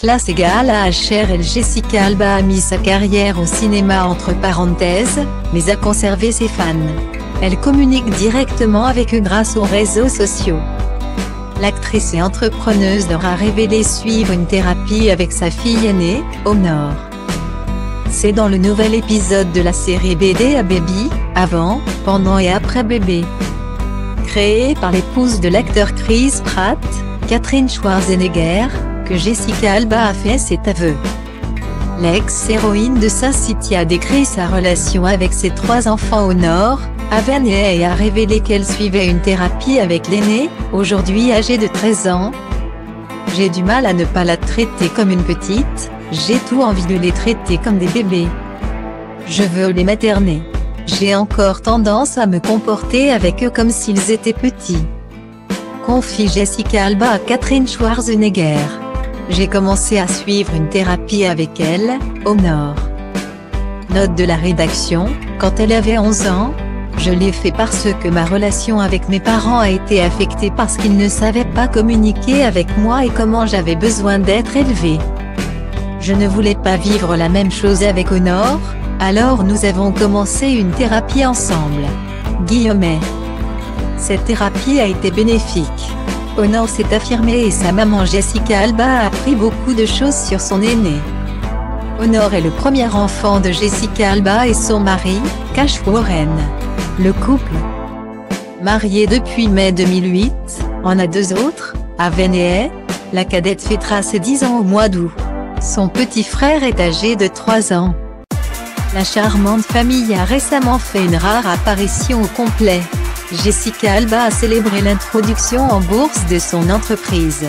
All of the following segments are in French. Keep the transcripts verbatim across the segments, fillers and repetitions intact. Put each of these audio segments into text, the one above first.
classe égale à H R L. Jessica Alba a mis sa carrière au cinéma entre parenthèses, mais a conservé ses fans. Elle communique directement avec eux grâce aux réseaux sociaux. L'actrice et entrepreneuse leur a révélé suivre une thérapie avec sa fille aînée, Honor. C'est dans le nouvel épisode de la série B D A Baby, avant, pendant et après bébé. Créée par l'épouse de l'acteur Chris Pratt, Catherine Schwarzenegger, que Jessica Alba a fait cet aveu. L'ex-héroïne de Sin City a décrit sa relation avec ses trois enfants Honor, Haven et Hay, et a révélé qu'elle suivait une thérapie avec l'aîné, aujourd'hui âgée de treize ans. « J'ai du mal à ne pas la traiter comme une petite, j'ai tout envie de les traiter comme des bébés. Je veux les materner. J'ai encore tendance à me comporter avec eux comme s'ils étaient petits. » Confie Jessica Alba à Catherine Schwarzenegger. « J'ai commencé à suivre une thérapie avec elle, Honor. Note de la rédaction, quand elle avait onze ans, je l'ai fait parce que ma relation avec mes parents a été affectée parce qu'ils ne savaient pas communiquer avec moi et comment j'avais besoin d'être élevée. Je ne voulais pas vivre la même chose avec Honor, alors nous avons commencé une thérapie ensemble. » Guillemets. Cette thérapie a été bénéfique. Honor s'est affirmée et sa maman Jessica Alba a appris beaucoup de choses sur son aîné. Honor est le premier enfant de Jessica Alba et son mari, Cash Warren. Le couple, marié depuis mai deux mille huit, en a deux autres, Haven et Hay. La cadette fêtera ses dix ans au mois d'août. Son petit frère est âgé de trois ans. La charmante famille a récemment fait une rare apparition au complet. Jessica Alba a célébré l'introduction en bourse de son entreprise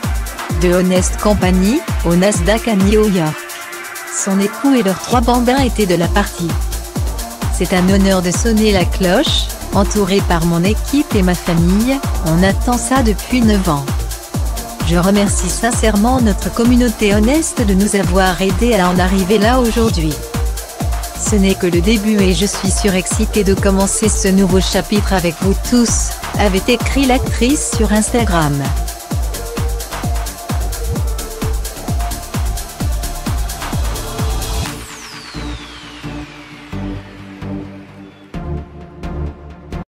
de Honest Company, au Nasdaq à New York. Son époux et leurs trois bambins étaient de la partie. C'est un honneur de sonner la cloche, entouré par mon équipe et ma famille, on attend ça depuis neuf ans. Je remercie sincèrement notre communauté Honest de nous avoir aidés à en arriver là aujourd'hui. Ce n'est que le début et je suis surexcitée de commencer ce nouveau chapitre avec vous tous, avait écrit l'actrice sur Instagram.